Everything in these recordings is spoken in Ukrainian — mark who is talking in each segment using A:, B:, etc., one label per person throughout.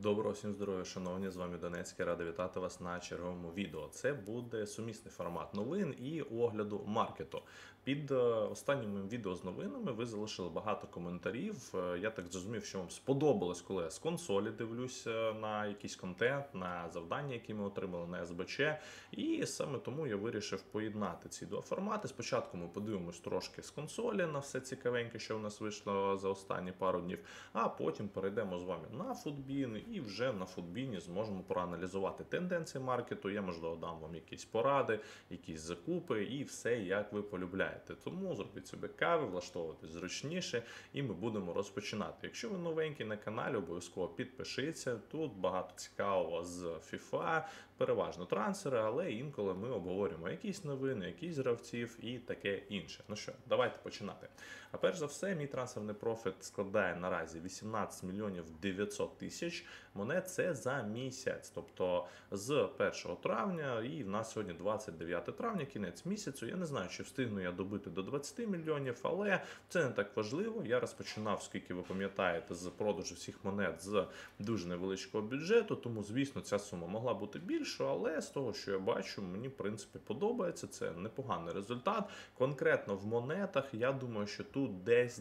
A: Доброго всім здоров'я, шановні, з вами Донецький, радий вітати вас на черговому відео. Це буде сумісний формат новин і огляду маркету. Під останнім моїм відео з новинами ви залишили багато коментарів. Я так зрозумів, що вам сподобалось, коли я з консолі дивлюся на якийсь контент, на завдання, які ми отримали на СБЧ. І саме тому я вирішив поєднати ці два формати. Спочатку ми подивимось трошки з консолі на все цікавеньке, що в нас вийшло за останні пару днів, а потім перейдемо з вами на Футбін і вже на Футбіні зможемо проаналізувати тенденції маркету. Я, можливо, дам вам якісь поради, якісь закупи і все, як ви полюбляєте. Тому зробіть собі кави, влаштовуйтесь зручніше і ми будемо розпочинати. Якщо ви новенький на каналі, обов'язково підпишіться. Тут багато цікавого з FIFA, переважно трансфери, але інколи ми обговорюємо якісь новини, якісь гравців і таке інше. Ну що, давайте починати. А перш за все, мій трансферний профіт складає наразі 18 мільйонів 900 тисяч монет. Це за місяць, тобто з 1 травня, і в нас сьогодні 29 травня, кінець місяцю. Я не знаю, чи встигну я добити до 20 мільйонів, але це не так важливо. Я розпочинав, скільки ви пам'ятаєте, з продажу всіх монет з дуже невеличкого бюджету, тому, звісно, ця сума могла бути більшою, але з того, що я бачу, мені, в принципі, подобається. Це непоганий результат. Конкретно в монетах, я думаю, що тут десь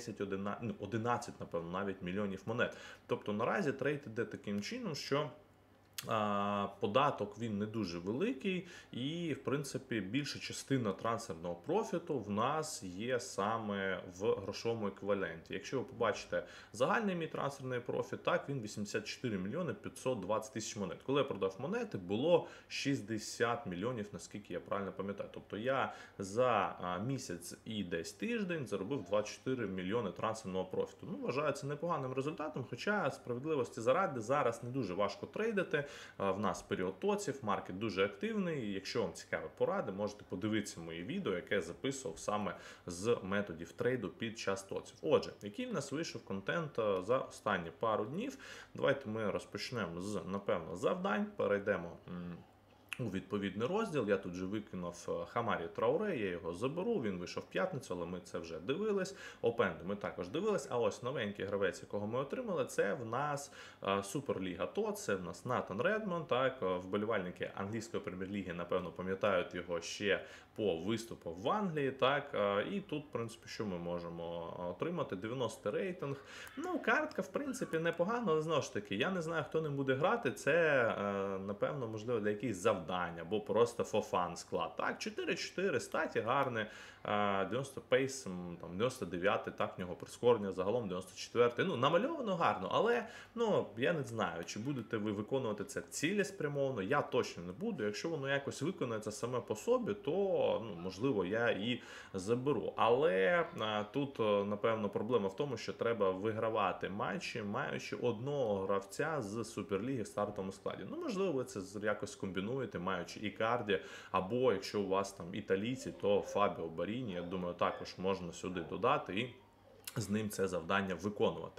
A: 11, напевно, навіть мільйонів монет. Тобто наразі трейд іде таким чином, що податок він не дуже великий, і в принципі більша частина трансферного профіту в нас є саме в грошовому еквіваленті. Якщо ви побачите загальний мій трансферний профіт, так, він 84 мільйони 520 тисяч монет. Коли я продав монети, було 60 мільйонів, наскільки я правильно пам'ятаю. Тобто я за місяць і десь тиждень заробив 24 мільйони трансферного профіту. Ну, вважаю це непоганим результатом, хоча справедливості заради зараз не дуже важко трейдити. В нас період тоців, маркет дуже активний. Якщо вам цікаві поради, можете подивитися моє відео, яке я записував саме з методів трейду під час тоців. Отже, який в нас вийшов контент за останні пару днів. Давайте ми розпочнемо з, напевно, завдань, перейдемо у відповідний розділ. Я тут вже викинув Хамарі Трауре, я його заберу, він вийшов в п'ятницю, але ми це вже дивились. Опенду ми також дивились, а ось новенький гравець, якого ми отримали, це в нас Суперліга ТОЦ, це в нас Натан Редмонд, так, вболівальники англійської прем'єр-ліги, напевно, пам'ятають його ще по виступу в Англії, так, і тут, в принципі, що ми можемо отримати? 90 рейтинг. Ну, картка, в принципі, непогана, але, знову ж таки, я не знаю, хто ним буде грати, це, напевно, можливо, для якихось завдань, або просто for fun склад. Так, 4-4, статі гарне, 90 пейс, там, 99, так, в нього прискорення, загалом 94. Ну, намальовано гарно, але, ну, я не знаю, чи будете ви виконувати це цілеспрямовано, я точно не буду. Якщо воно якось виконується саме по собі, то, ну, можливо, я і заберу. Але тут, напевно, проблема в тому, що треба вигравати матчі, маючи одного гравця з Суперліги в стартовому складі. Ну, можливо, ви це якось комбінуєте, маючи Ікарді, або якщо у вас там італійці, то Фабіо Баріні, я думаю, також можна сюди додати і з ним це завдання виконувати.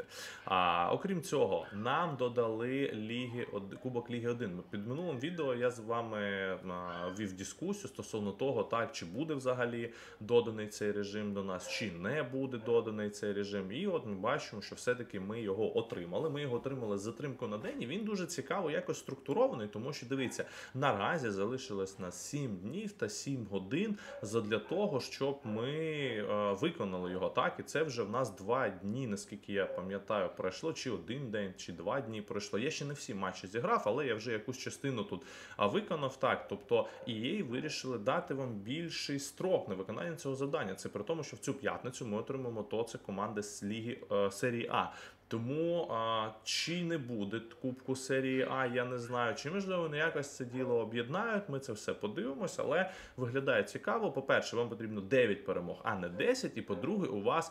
A: Окрім цього, нам додали Кубок Ліги 1. Під минулим відео я з вами вів дискусію стосовно того, так, чи буде взагалі доданий цей режим до нас, чи не буде доданий цей режим. І от ми бачимо, що все-таки ми його отримали. Ми його отримали з затримкою на день, і він дуже цікаво якось структурований, тому що, дивіться, наразі залишилось на 7 днів та 7 годин задля того, щоб ми виконали його, так, і це вже в нас 2 дні, наскільки я пам'ятаю, пройшло, чи 1 день, чи 2 дні пройшло. Я ще не всі матчі зіграв, але я вже якусь частину тут виконав, так. Тобто EA вирішили дати вам більший строк на виконання цього завдання. Це при тому, що в цю п'ятницю ми отримаємо ТОЦи команди з Ліги серії А. Тому чи не буде Кубку серії А, я не знаю. Чи, можливо, вони якось це діло об'єднають, ми це все подивимося, але виглядає цікаво. По-перше, вам потрібно 9 перемог, а не 10. І по-друге, у вас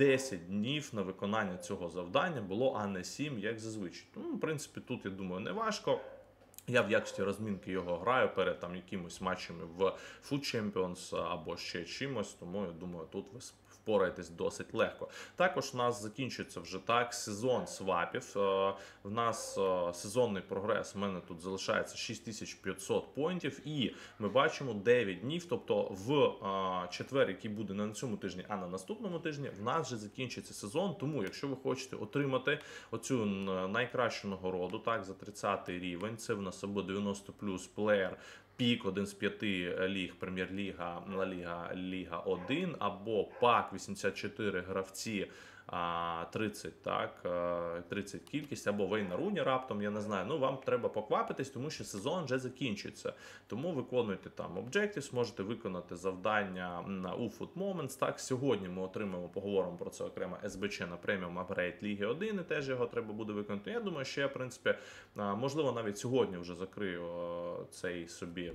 A: 10 днів на виконання цього завдання було, а не 7, як зазвичай. Тому, в принципі, тут, я думаю, не важко. Я в якості розмінки його граю перед там якимось матчами в Food Champions або ще чимось, тому я думаю, тут ви впораєтесь досить легко. Також у нас закінчується вже так сезон свапів. В нас сезонний прогрес, в мене тут залишається 6500 поінтів, і ми бачимо 9 днів, тобто в четвер, який буде не на цьому тижні, а на наступному тижні, в нас вже закінчиться сезон. Тому, якщо ви хочете отримати оцю найкращу нагороду, так, за 30 рівень, це в нас або 90 плюс плеєр, пік 1 з 5 ліг, Прем'єр-ліга, Ла Ліга, Ліга 1, або пак 84 гравці, 30, так, 30 кількість, або Вейна Руні раптом, я не знаю. Ну, вам треба поквапитись, тому що сезон вже закінчується. Тому виконуйте там Objectives, можете виконати завдання у Food Moments. Так, сьогодні ми отримаємо, поговоримо про це окремо, СБЧ на преміум апгрейд Ліги 1, і теж його треба буде виконати. Я думаю, що я, в принципі, можливо, навіть сьогодні вже закрию цей собі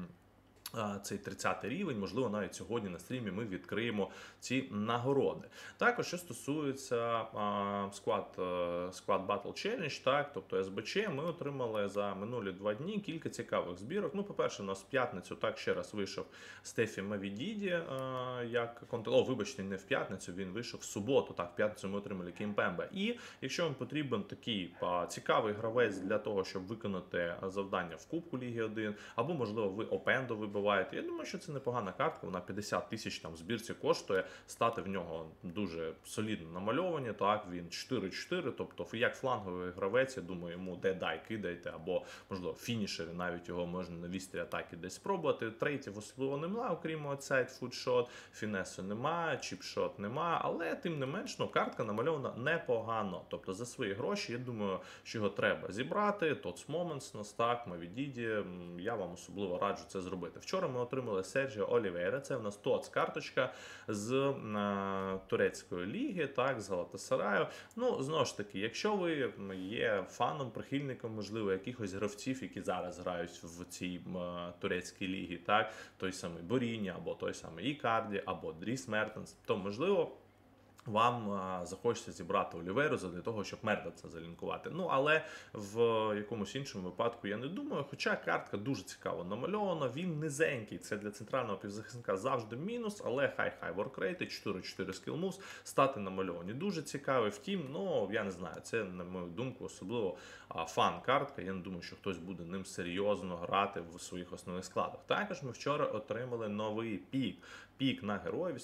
A: цей 30 рівень, можливо, навіть сьогодні на стрімі ми відкриємо ці нагороди. Також, що стосується Squad Battle Challenge, так, тобто СБЧ, ми отримали за минулі 2 дні кілька цікавих збірок. Ну, по-перше, у нас в п'ятницю, так, ще раз вийшов Стефі Мавідіді, як вибачте, не в п'ятницю, він вийшов в суботу, так, в п'ятницю ми отримали Кімпембе. І якщо вам потрібен такий цікавий гравець для того, щоб виконати завдання в Кубку Ліги 1, або, можливо, ви Опендо вибиваєте, я думаю, що це непогана картка, вона 50 тисяч там в збірці коштує, стати в нього дуже солідно намальовані, так, він 4-4, тобто як фланговий гравець, я думаю, йому де-дай кидайте, або, можливо, фінішери, навіть його можна на вістрі атаки десь спробувати. Трейтів особливо немає, окрім оцей фудшот, фінесу немає, чіпшот немає, але тим не менш, ну, картка намальована непогано, тобто за свої гроші, я думаю, що його треба зібрати. Tots Moments нас, так, Мавідіді, я вам особливо раджу це зробити. Вчора ми отримали Серджіо Олівейра, це в нас ТОЦ карточка з турецької ліги, так, з Галатасараю. Ну, знову ж таки, якщо ви є фаном, прихильником, можливо, якихось гравців, які зараз грають в цій турецькій лігі, так, той самий Боріні, або той самий Ікарді, або Дріс Мертенс, то, можливо, вам захочеться зібрати Олівейру для того, щоб Мертенса залінкувати. Ну, але в якомусь іншому випадку я не думаю, хоча картка дуже цікаво намальована, він низенький, це для центрального півзахисника завжди мінус, але хай воркрейти, 4-4 скіл мувс, стати намальовані. Дуже цікавий, втім, ну, я не знаю, це, на мою думку, особливо фан-картка, я не думаю, що хтось буде ним серйозно грати в своїх основних складах. Також ми вчора отримали новий пік на героя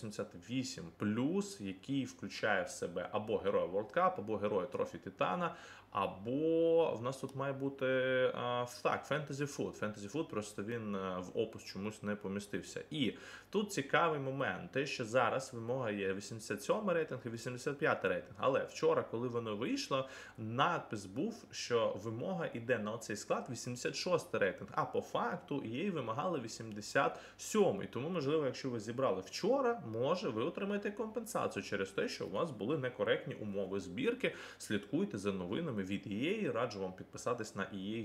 A: 88+, який включає в себе або героя World Cup, або героя Трофі Титана, або в нас тут має бути так, Fantasy Food. Fantasy Food, просто він в опис чомусь не помістився. І тут цікавий момент, те, що зараз вимога є 87 рейтинг і 85 рейтинг. Але вчора, коли воно вийшло, надпис був, що вимога йде на оцей склад 86 рейтинг, а по факту її вимагали 87. Тому, можливо, якщо ви зібрали вчора, може ви отримаєте компенсацію через те, що у вас були некоректні умови збірки. Слідкуйте за новинами від EA, раджу вам підписатись на EA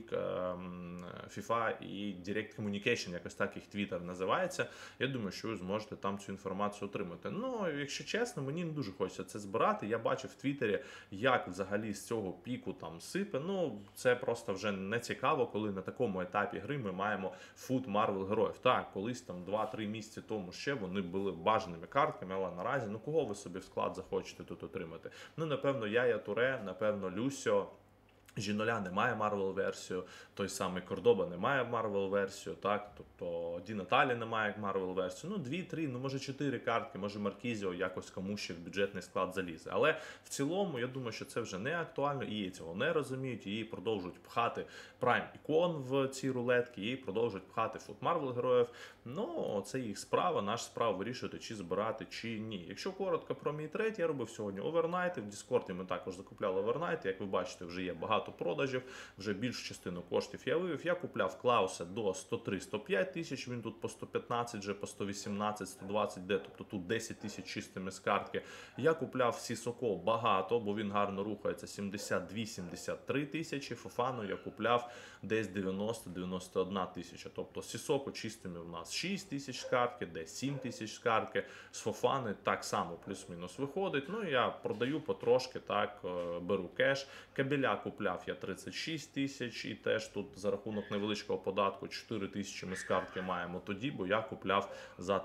A: FIFA і Direct Communication, якось так їх Twitter називається. Я думаю, що ви зможете там цю інформацію отримати. Ну, якщо чесно, мені не дуже хочеться це збирати. Я бачив в Твіттері, як взагалі з цього піку там сипе. Ну, це просто вже не цікаво, коли на такому етапі гри ми маємо фут Марвел героїв. Так, колись там 2-3 місяці тому ще вони були бажаними картками, але наразі, ну, кого ви собі в склад захочете тут отримати? Ну, напевно, Яя Туре, напевно, Люсьо, Жіноля не має Марвел-версію, той самий Кордоба не має Марвел-версію, так, тобто Ді Наталі не має Марвел-версію, ну 2-3, ну може 4 картки, може Маркізіо якось комусь ще в бюджетний склад залізе. Але в цілому, я думаю, що це вже не актуально, і цього не розуміють, її продовжують пхати Prime ікон в ці рулетки, її продовжують пхати фут Марвел героїв. Ну, це їх справа, наша справа вирішувати, чи збирати, чи ні. Якщо коротко про мій трейд, я робив сьогодні овернайти, в Діскорді ми також закупляли овернайти, як ви бачите, вже є багато продажів, вже більшу частину коштів я вивів. Я купляв Клауса до 103-105 тисяч, він тут по 115, вже по 118-120 де, тобто тут 10 тисяч чистими з картки. Я купляв Сісоко багато, бо він гарно рухається, 72-73 тисячі. Фофану я купляв десь 90-91 тисяча. Тобто Сісоко чистими в нас 6 тисяч з картки, десь 7 тисяч з картки. З Фофани так само плюс-мінус виходить. Ну, я продаю потрошки, так, беру кеш. Кабеля купляв купляв я 36 тисяч, і теж тут за рахунок невеличкого податку 4 тисячі ми з картки маємо тоді, бо я купляв за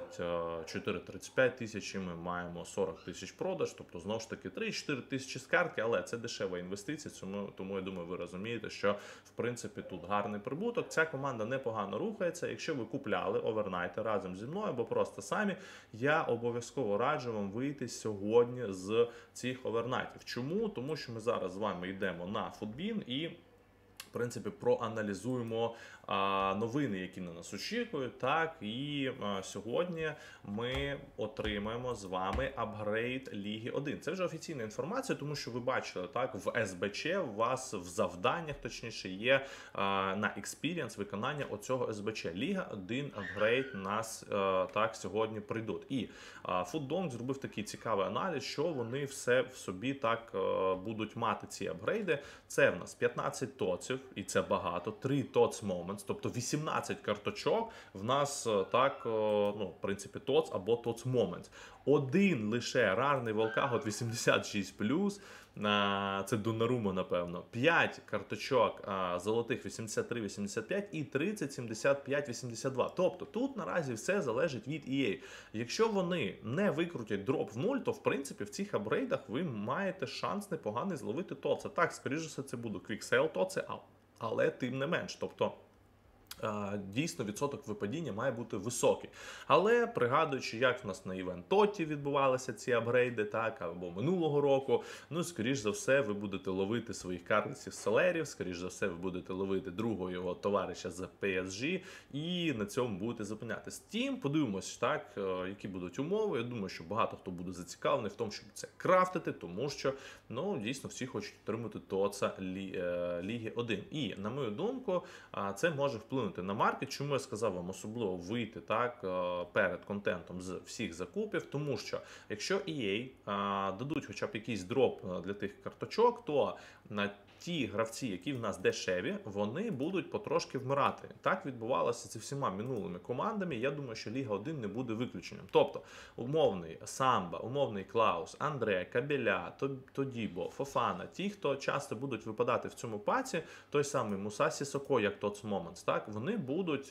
A: 34-35 тисяч, і ми маємо 40 тисяч продаж, тобто знову ж таки 3-4 тисячі з картки, але це дешева інвестиція, тому я думаю, ви розумієте, що в принципі тут гарний прибуток. Ця команда непогано рухається. Якщо ви купляли овернайти разом зі мною або просто самі, я обов'язково раджу вам вийти сьогодні з цих овернайтів. Чому? Тому що ми зараз з вами йдемо на Футбін і в принципі проаналізуємо новини, які на нас очікують. Так, і сьогодні ми отримаємо з вами апгрейд Ліги 1. Це вже офіційна інформація, тому що ви бачили, так, в СБЧ у вас в завданнях, точніше, є на експірієнс виконання оцього СБЧ. Ліга 1 апгрейд нас так сьогодні прийдуть. І Футдонк зробив такий цікавий аналіз, що вони все в собі так будуть мати ці апгрейди. Це в нас 15 тоців, і це багато, 3 TOTS Moments, тобто 18 карточок в нас так, ну, в принципі, TOTS або TOTS Moments. Один лише рарний Волкагот 86+, це Донарума, напевно, 5 карточок золотих 83-85 і 30 75-82. Тобто тут наразі все залежить від EA. Якщо вони не викрутять дроп в нуль, то в принципі в цих апгрейдах ви маєте шанс непоганий зловити тоци. Так, скоріше все, це будуть квіксейл тоци, але тим не менш. Тобто дійсно відсоток випадіння має бути високий. Але пригадуючи, як в нас на Івент Тоті відбувалися ці апгрейди, так, або минулого року, ну, скоріш за все, ви будете ловити своїх карлиців селерів, скоріш за все, ви будете ловити другого його товариша з PSG, і на цьому будете зупинятися. Steam, подивимось, так, які будуть умови. Я думаю, що багато хто буде зацікавлений в тому, щоб це крафтити, тому що, ну, дійсно, всі хочуть отримати ТОЦа Ліги 1. І, на мою думку, це може вплинути на маркет. Чому я сказав вам особливо вийти так перед контентом з всіх закупів? Тому що якщо EA дадуть хоча б якийсь дроп для тих карточок, то на ті гравці, які в нас дешеві, вони будуть потрошки вмирати. Так відбувалося зі всіма минулими командами. Я думаю, що Ліга 1 не буде виключенням. Тобто, умовний Самба, умовний Клаус, Андре, Кабеля, Тодібо, Фофана, ті, хто часто будуть випадати в цьому паці, той самий Муса Сісоко, як TOTS Moments, так, вони будуть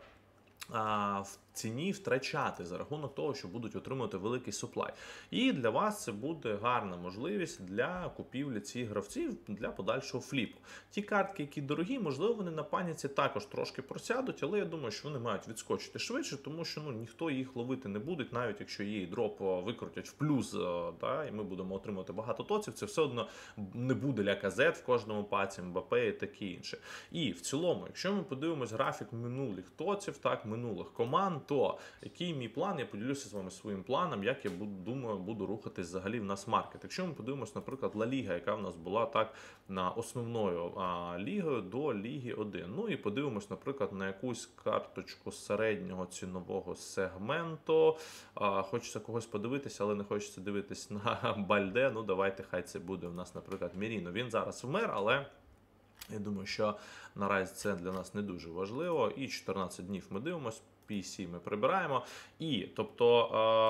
A: в ціні втрачати за рахунок того, що будуть отримувати великий суплай. І для вас це буде гарна можливість для купівлі цих гравців для подальшого фліпу. Ті картки, які дорогі, можливо, вони на паніці також трошки просядуть, але я думаю, що вони мають відскочити швидше, тому що, ну, ніхто їх ловити не буде, навіть якщо її дроп викрутять в плюс, да, і ми будемо отримувати багато тоців, це все одно не буде Ляказет в кожному паці, Мбапе і таке інше. І в цілому, якщо ми подивимось графік минулих тоців, так, минулих команд, то який мій план, я поділюся з вами своїм планом, як я думаю, буду рухатись взагалі в нас маркет. Якщо ми подивимось, наприклад, Ла Ліга, яка в нас була так на основною лігою до Ліги 1. Ну і подивимось, наприклад, на якусь карточку середнього цінового сегменту. Хочеться когось подивитися, але не хочеться дивитись на Бальде. Ну давайте, хай це буде в нас, наприклад, Міріно. Він зараз вмер, але я думаю, що наразі це для нас не дуже важливо. І 14 днів ми дивимось. PC ми прибираємо. І, тобто,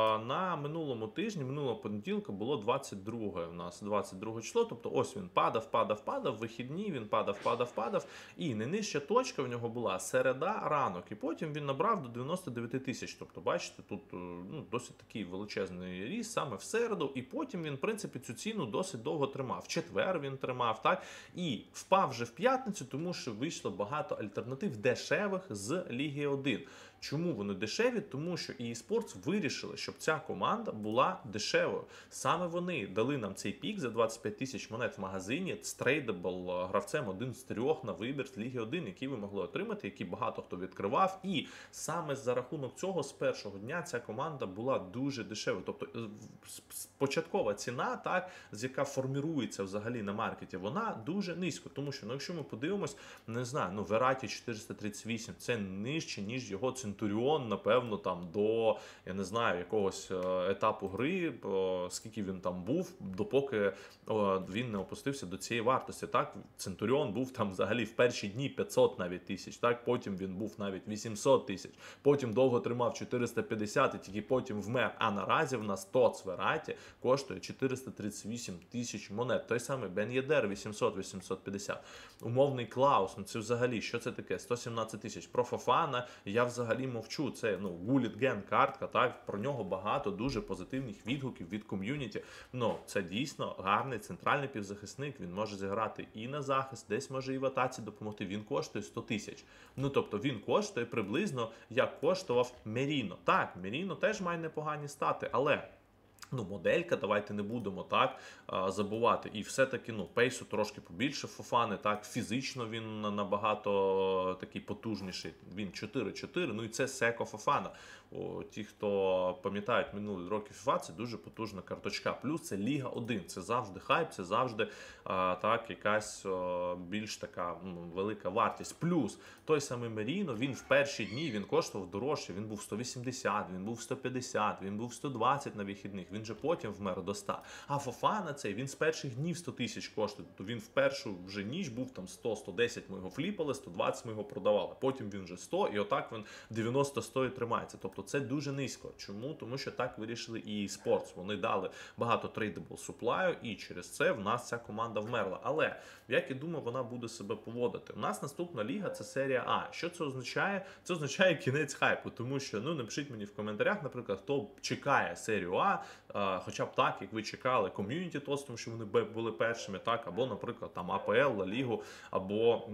A: на минулому тижні, минулого понеділка було 22 у нас, 22 число, тобто ось він падав, вихідні він падав, і найнижча точка в нього була середа, ранок, і потім він набрав до 99 тисяч, тобто, бачите, тут, ну, досить такий величезний ріст саме в середу, і потім він, в принципі, цю ціну досить довго тримав. В четвер він тримав, так, і впав вже в п'ятницю, тому що вийшло багато альтернатив дешевих з Ліги 1. Чому вони дешеві? Тому що EA Sports вирішили, щоб ця команда була дешевою. Саме вони дали нам цей пік за 25 тисяч монет в магазині з трейдабл гравцем один з трьох на вибір з Ліги 1, який ви могли отримати, який багато хто відкривав. І саме за рахунок цього з першого дня ця команда була дуже дешевою. Тобто початкова ціна, так, з яка формірується взагалі на маркеті, вона дуже низько. Тому що, ну, якщо ми подивимось, не знаю, ну, Вераті 438, це нижче, ніж його ціна Центуріон, напевно, там до, я не знаю, якогось етапу гри, скільки він там був, допоки він не опустився до цієї вартості. Так, Центуріон був там взагалі в перші дні 500 навіть тисяч, так, потім він був навіть 800 тисяч, потім довго тримав 450 і тільки потім вмер. А наразі в нас ТОЦ Вераті коштує 438 тисяч монет. Той самий Бен Єдер 800-850. Умовний Клаус, ну це взагалі, що це таке? 117 тисяч. Про Фофана я взагалі мовчу. Це, Гулітген картка, так, про нього багато дуже позитивних відгуків від ком'юніті. Ну, це дійсно гарний центральний півзахисник, він може зіграти і на захист, десь може і в атаці допомогти. Він коштує 100 тисяч. Ну, тобто він коштує приблизно, як коштував Меріно. Так, Меріно теж має непогані стати, але моделька, давайте не будемо так забувати. І все-таки, пейсу трошки побільше Фофани, так, фізично він набагато такий потужніший. Він 4-4, ну і це Секо Фофана. Ті, хто пам'ятають минулі роки FIFA, це дуже потужна карточка. Плюс це Ліга 1, це завжди хайп, це завжди так, якась більш така велика вартість. Плюс той самий Меріно, він в перші дні він коштував дорожче, він був 180, він був 150, він був 120 на вихідних, він же потім вмер до 100. А Фофана цей, він з перших днів 100 тисяч коштує, то він в першу вже ніч був там 100-110 ми його фліпали, 120 ми його продавали, потім він вже 100 і отак він 90-100 і тримається. Тобто це дуже низько. Чому? Тому що так вирішили і Sports. Вони дали багато трейдабл суплаю, і через це в нас ця команда вмерла. Але, як я думаю, вона буде себе поводити. У нас наступна ліга – це серія А. Що це означає? Це означає кінець хайпу, тому що, напишіть мені в коментарях, наприклад, хто чекає серію А, хоча б так, як ви чекали ком'юніті ТОЦ, тому що вони були першими, так, або, наприклад, там АПЛ, Ла Лігу, або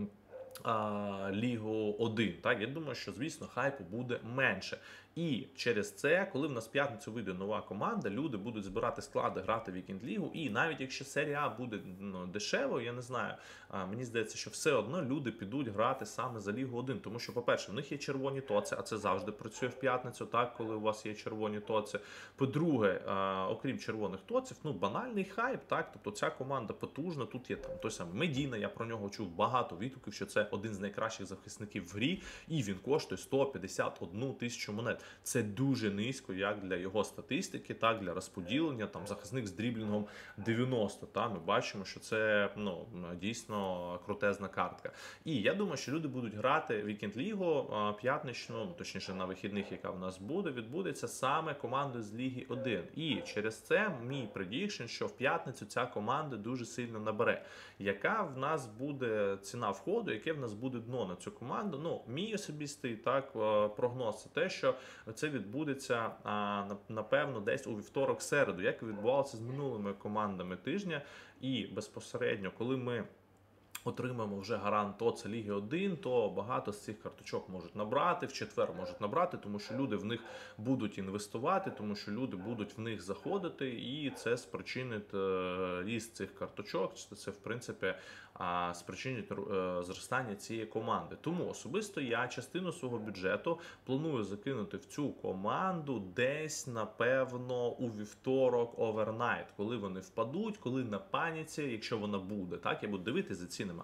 A: Лігу 1. Так, я думаю, що, звісно, хайпу буде менше. І через це, коли в нас в п'ятницю вийде нова команда, люди будуть збирати склади, грати в Вікенд-лігу. І навіть якщо серія А буде дешевою, я не знаю, мені здається, що все одно люди підуть грати саме за Лігу 1. Тому що, по-перше, в них є червоні тоци, а це завжди працює в п'ятницю, так, коли у вас є червоні тоци. По-друге, окрім червоних тоців, банальний хайп, так, тобто ця команда потужна, тут є там той самий Медіна, я про нього чув багато відгуків, що це один з найкращих захисників в грі, і він коштує 151 тисячу монет. Це дуже низько, як для його статистики, так, для розподілення, там, захисник з дріблінгом 90, та, ми бачимо, що це, дійсно крутезна картка. І я думаю, що люди будуть грати Вікенд-лігу п'ятничну, точніше на вихідних, яка в нас буде, відбудеться саме командою з Ліги 1. І через це мій предікшн, що в п'ятницю ця команда дуже сильно набере. Яка в нас буде ціна входу, яке в нас буде дно на цю команду? Мій особистий так прогноз це те, що це відбудеться, напевно, десь у вівторок-середу, як і відбувалося з минулими командами тижня. І безпосередньо, коли ми отримаємо вже гарант ТОЦ Ліги 1, то багато з цих карточок можуть набрати, в четвер можуть набрати, тому що люди в них будуть інвестувати, тому що люди будуть в них заходити, і це спричинить ріст цих карточок, це, в принципі, спричинить зростання цієї команди. Тому особисто я частину свого бюджету планую закинути в цю команду десь, напевно, у вівторок овернайт, коли вони впадуть, коли на паніці, якщо вона буде, так, я буду дивитися за цінами.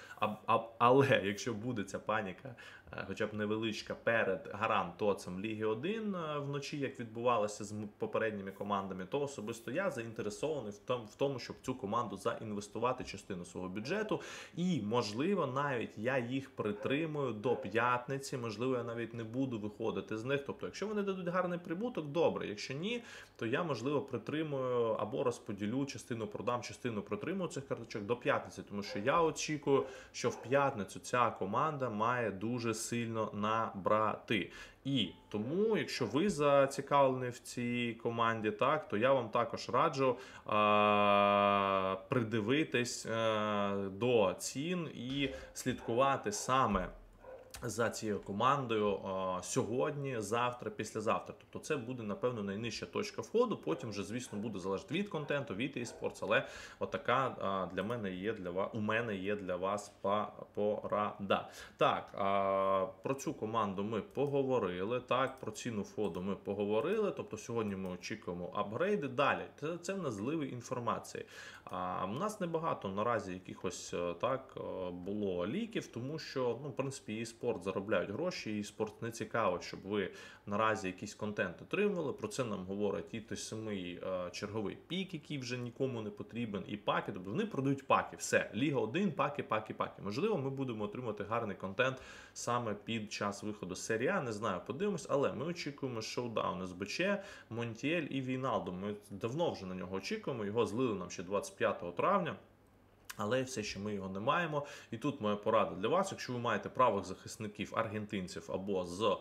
A: Але якщо буде ця паніка, хоча б невеличка, перед гарант ТОЦем Ліги 1 вночі, як відбувалося з попередніми командами, то особисто я заінтересований в тому, щоб цю команду заінвестувати частину свого бюджету. І, можливо, навіть я їх притримую до п'ятниці, можливо, я навіть не буду виходити з них. Тобто, якщо вони дадуть гарний прибуток, добре. Якщо ні, то я, можливо, притримую або розподілю, частину продам, частину протримую цих карточок до п'ятниці. Тому що я очікую, що в п'ятницю ця команда має дуже сильно набрати. І тому, якщо ви зацікавлені в цій команді, так, то я вам також раджу придивитись до цін і слідкувати саме за цією командою сьогодні, завтра, післязавтра. Тобто це буде, напевно, найнижча точка входу. Потім вже, звісно, буде залежати від контенту, від eSports, але отака для мене є для вас, у мене є для вас порада. Так, про цю команду ми поговорили, так, про ціну входу ми поговорили, тобто сьогодні ми очікуємо апгрейди. Далі, це в нас зливи інформації. У нас небагато наразі якихось так було ліків, тому що, в принципі, eSports спорт заробляють гроші, і спорт не цікаво, щоб ви наразі якийсь контент отримували. Про це нам говорить і той самий черговий пік, який вже нікому не потрібен, і паки. Тобто вони продають паки. Все, Ліга 1, паки. Можливо, ми будемо отримувати гарний контент саме під час виходу серії А, не знаю, подивимось, але ми очікуємо шоудаун СБЧ, Монтіель і Війналдо. Ми давно вже на нього очікуємо, його злили нам ще 25 травня. Але все ще ми його не маємо. І тут моя порада для вас. Якщо ви маєте правих захисників аргентинців або з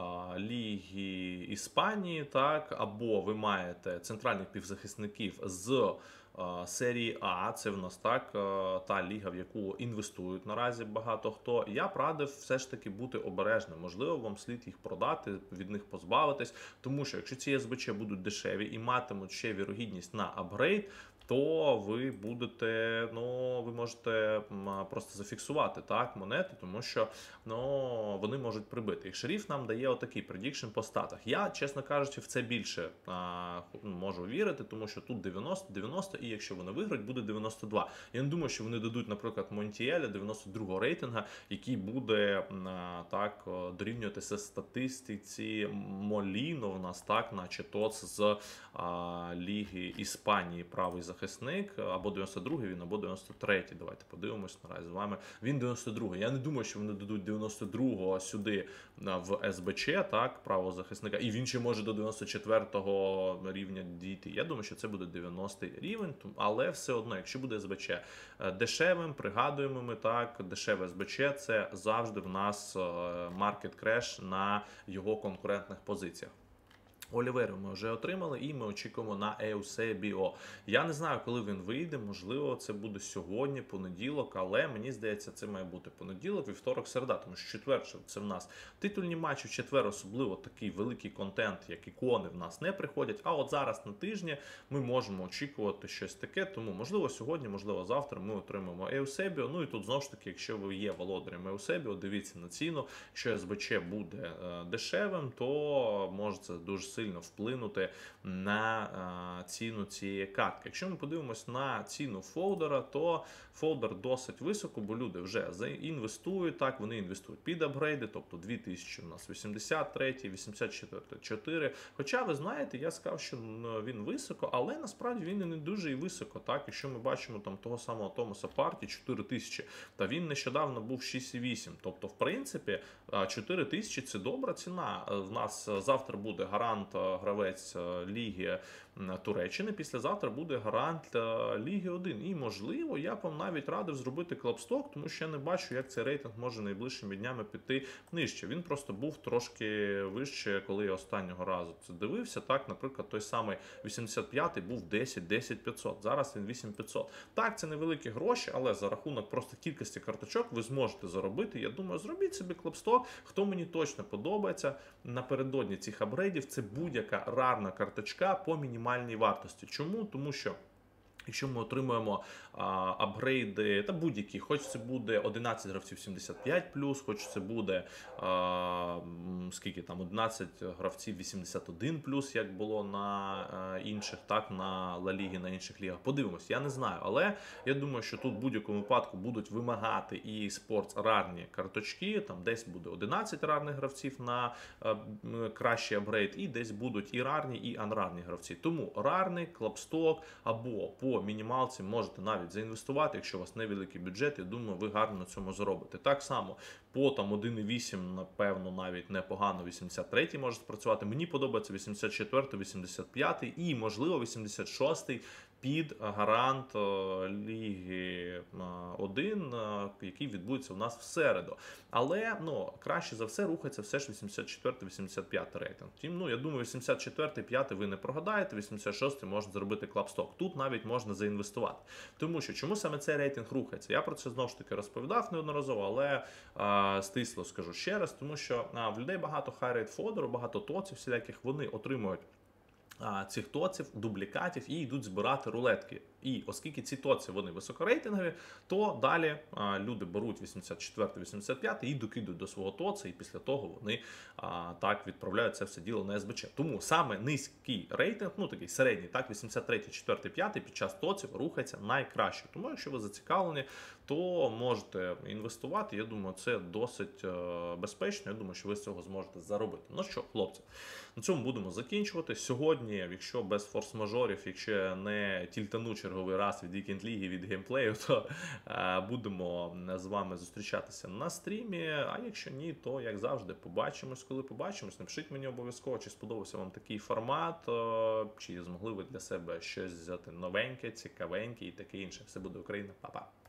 A: Ліги Іспанії, так, або ви маєте центральних півзахисників з серії А, це в нас так та ліга, в яку інвестують наразі багато хто. Я б радив все ж таки бути обережним. Можливо, вам слід їх продати, від них позбавитись, тому що якщо ці СБЧ будуть дешеві і матимуть ще вірогідність на апгрейд, то ви будете, ви можете просто зафіксувати так монети, тому що вони можуть прибити. І Шериф нам дає отакий предікшн по статах. Я, чесно кажучи, в це більше можу вірити, тому що тут 90, і якщо вони виграють, буде 92. Я не думаю, що вони дадуть, наприклад, Монтіеля 92-го рейтинга, який буде так дорівнюватися статистиці Моліно в нас, так, наче ТОЦ з Ліги Іспанії, правий захисник, або 92-й він, або 93-й. Давайте подивимось наразі з вами. Він 92-й. Я не думаю, що вони дадуть 92-го сюди в СБЧ, так, правого захисника, і він ще може до 94-го рівня дійти. Я думаю, що це буде 90-й рівень, але все одно, якщо буде СБЧ дешевим, пригадуємо ми так, дешеве СБЧ – це завжди в нас маркет креш на його конкурентних позиціях. Оліверу ми вже отримали, і ми очікуємо на Еусебіо. Я не знаю, коли він вийде, можливо, це буде сьогодні, понеділок, але мені здається, це має бути понеділок, вівторок, середа, тому що четвер це в нас титульні матчі, в четвер особливо такий великий контент, як ікони, в нас не приходять, а от зараз на тижні ми можемо очікувати щось таке, тому можливо сьогодні, можливо завтра ми отримаємо Еусебіо, ну і тут знову ж таки, якщо ви є володарем Еусебіо, дивіться на ціну, якщо СБЧ буде дешевим, то може це дуже сильно вплинути на ціну цієї картки. Якщо ми подивимось на ціну фолдера, то фолдер досить високо, бо люди вже інвестують, так, вони інвестують під апгрейди, тобто 2000 у нас 83, 84. Хоча, ви знаєте, я сказав, що він високо, але насправді він і не дуже і високо, так, якщо ми бачимо там того самого Томаса Парті 4000, та він нещодавно був 6,8, тобто, в принципі, 4000 це добра ціна. В нас завтра буде гарант гравець Ліги Туреччини, післязавтра буде гарант Ліги 1. І, можливо, я б вам навіть радив зробити клабсток, тому що я не бачу, як цей рейтинг може найближчими днями піти нижче. Він просто був трошки вище, коли я останнього разу це дивився. Так, наприклад, той самий 85-й був 10 500. Зараз він 8500. Так, це невеликі гроші, але за рахунок просто кількості карточок ви зможете заробити. Я думаю, зробіть собі клабсток. Хто мені точно подобається напередодні цих апгрейдів, це будь-яка рарна карточка по мінімальній вартості. Чому? Тому що якщо ми отримуємо апгрейди та будь-які, хоч це буде 11 гравців 75+, хоч це буде скільки там 11 гравців 81+, як було на інших, так, на Ла Лігі, на інших лігах. Подивимось, я не знаю, але я думаю, що тут в будь-якому випадку будуть вимагати і Sports рарні карточки, там десь буде 11 рарних гравців на кращий апгрейд, і десь будуть і рарні, і анрарні гравці. Тому рарний, клабсток або по мінімалці можете навіть заінвестувати, якщо у вас невеликий бюджет, я думаю, ви гарно на цьому заробите. Так само по там 1,8, напевно, навіть непогано 83-й може спрацювати. Мені подобається 84-й, 85-й і, можливо, 86-й під гарант Ліги 1, який відбудеться у нас в середу. Але, краще за все рухається все ж 84-85 рейтинг. Втім, я думаю, 84-й, 5-й ви не прогадаєте, 86-й можна зробити клабсток. Тут навіть можна заінвестувати. Тому що, чому саме цей рейтинг рухається? Я про це знову ж таки розповідав неодноразово, але стисло скажу ще раз, тому що в людей багато хайрейт фодеру, багато тоців всіляких, вони отримують цих тоців, дублікатів і йдуть збирати рулетки. І оскільки ці тоці вони високорейтингові, то далі люди беруть 84-85 і докидують до свого тоца, і після того вони так відправляють це все діло на СБЧ. Тому саме низький рейтинг, ну такий середній, так, 83, 4, 5 під час тоців рухається найкраще. Тому якщо ви зацікавлені, то можете інвестувати. Я думаю, це досить безпечно. Я думаю, що ви з цього зможете заробити. Ну що, хлопці, на цьому будемо закінчувати. Сьогодні, якщо без форс-мажорів, якщо я не тільтану черговий раз від Weekend League, від геймплею, то будемо з вами зустрічатися на стрімі. А якщо ні, то, як завжди, побачимось, коли побачимось. Напишіть мені обов'язково, чи сподобався вам такий формат, чи змогли ви для себе щось взяти новеньке, цікавеньке і таке інше. Все буде Україна. Па-па.